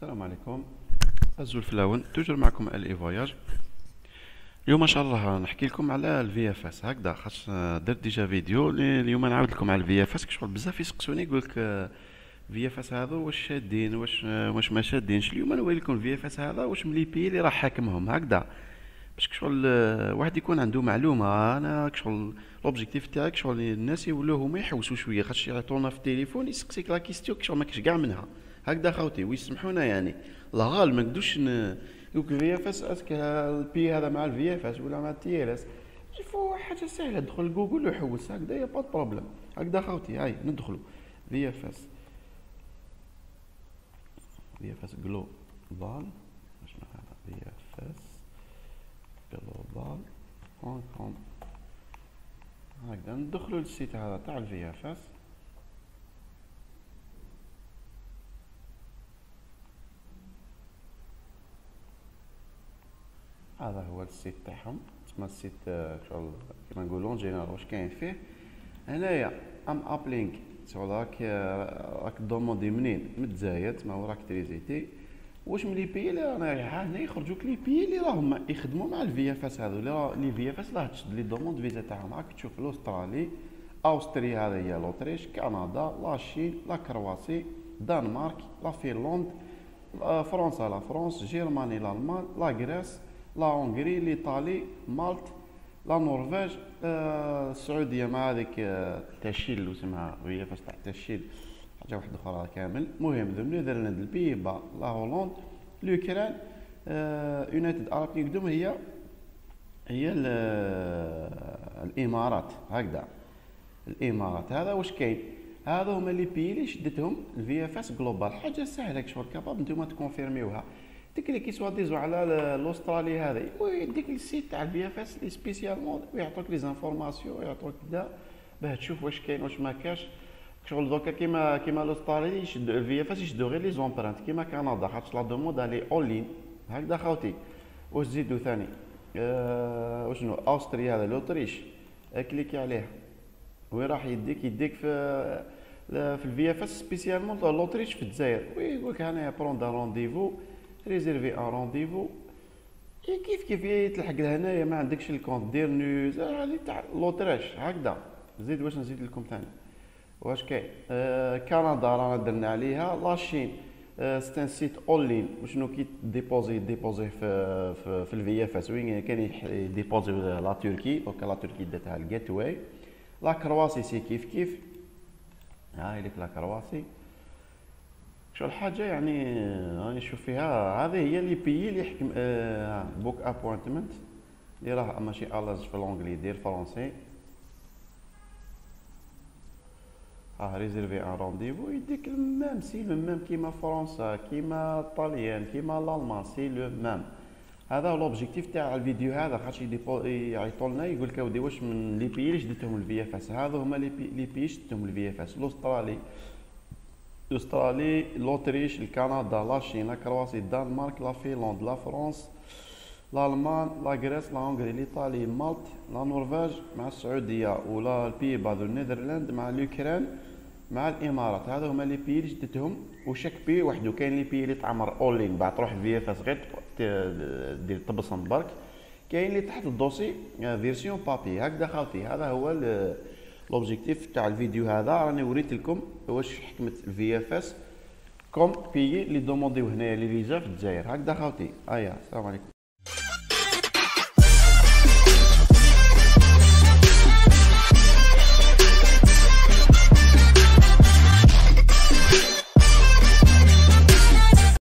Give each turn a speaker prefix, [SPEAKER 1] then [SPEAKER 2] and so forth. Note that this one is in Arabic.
[SPEAKER 1] السلام عليكم. الزول فلاون توجور معكم الي فواياج. اليوم ان شاء الله نحكي لكم على الفي اف اس هكذا، خاص درت ديجا فيديو اليوم نعاود لكم على الفي اف اس. كشغل بزاف يسقسوني يقول لك في اف اس هذا واش شادين واش ما شادينش. اليوم نوري لكم الفي اف اس هذا واش من لي بي اللي راه حاكمهم هكذا، باش كشغل واحد يكون عنده معلومه. انا كشغل لوبجيكتيف تاعي كشغل الناس يولوا هما يحوسوا شويه، خاطش يعطونا في التليفون يسقسيك لا كيستيون كشغل ما كاش كاع منها هكذا خوتي ويسمحونا يعني. لا غال ما نقدوش يقولك في اف اس اسك البي هذا مع الفي اف اس ولا مع التي ال اس. يفو حاجه سهله، دخل جوجل وحوس هكذا يا با بروبليم هكذا خوتي. هاي ندخلوا في اف اس، في اف اس جلوبال. واش هذا في اف اس جلوبال هونغ كونغ هكذا. ندخلوا للسيت هذا تاع الفي اف اس. هذا هو السيت تاعهم، تسمى السيت شغل كيما نقولوا جينيرال واش كاين فيه. هنايا ام ابلينك شغل راك دوموندي منين من الجزائر، تسمى وراك تريزيتي واش من لي بي اللي رانا هنا يخرجوك لي بي اللي راهم يخدموا مع الفي اف اس هذو. لي في اف اس راه تشد لي دوموند فيزا تاعهم. راك تشوف الاسترالي، اوستريا هذه هي لوطريش، كندا، لاشين، لا كرواسي، دنمارك، لا فنلند، فرنسا لا فرنسا، جيرماني الالمان، لا غريس، لا هونغري، لإيطالي، مالط، لا نرويج، السعوديه مع هذيك تاشيل اللي اسمها وهي فاش تاع تاشيل حاجه واحده اخرى كامل. المهم ذو نيذرلاند، البيبا، لا هولندا، لوكران، يونايتد اراب كينغدوم هي الامارات هكذا. الامارات هذا واش كاين، هذا هما لي بي اللي شدتهم الفي اف اس جلوبال. حاجه سهله كشغل كاباب نتوما تكونفيرميوها. ديك اللي كيسوا ديزو على الاسترالي هذه ويديك السيت تاع الفي اف اس لي سبيسيالمون ويعطوك لي زانفورماسيون ويعطوك كذا باه تشوف واش كاين واش ما كاش. شغل دوكا كيما الاسترالي يشدو الفي اف اس يشدو غير لي زومبرانت كيما كندا، خاطش لا دوموند الي اونلين هكذا خوتي. واش زيدو ثاني وشنو اوستريا هذا لوطريش، كليكي عليه وين راح يديك في الفي اف اس سبيسيالمون لوطريش في الجزائر. ويقولك هنايا بروند رونديفو، ريزيرفي ان رونديفو، كيف تلحق لهنايا ما عندكش الكونت دير نيوز هذه تاع لوطريش هكذا. زيد واش نزيد لكم ثاني واش كاين. كندا رانا درنا عليها، لاشين ستان سيت اونلين وشنو كي ديبوزي في الفي اف اس وين كان يديبوزي لا تركي. دونك لا تركي داتها الجيت واي. لا كرواسي سي كيف هاي لك لا كرواسي. شو الحاجه يعني راني نشوف فيها هذه هي لي بي اللي يحكم بوك ابوينتمنت اللي راه ماشي الاز في لونجلي دير فرونسي. ريزيرفي ان رونديفو يديك المام سي لو مام كيما فرنسا كيما الطاليان كيما الالمان سي لو مام. هذا هو لوبجيكتيف تاع الفيديو هذا، خاطش يعيطوا لنا يقول لك اودي واش من لي بي اللي شدتهم الفي اف اس. هذا هما لي بي شدتهم الفي اف اس، الاسترالي، لوطريش، الكندا، لاشين، لا كرواسي، الدنمارك، لا فنلند، لا فرنسا، الالمان، لا غريس، لا هونغري، لإيطالي، مالط، لا نرويج مع السعوديه، ولا البيبا ذو النيذرلاند مع اليوكران مع الامارات. هذا هما لي بي اللي شدتهم، وشاك بي وحده. كاين لي بي اللي تعمر اونلاين بعد تروح في اف اس غير دير تبصم برك. كاين اللي تحت الدوسي فيرسيون بابي هكذا خاوتي. هذا هو لوبجيكتيف تاع الفيديو هذا. راني وريت لكم واش حكمت الفي اف اس كوم بي اللي دومونديو هنايا لي فيزا في الجزائر هكذا خاوتي. السلام عليكم.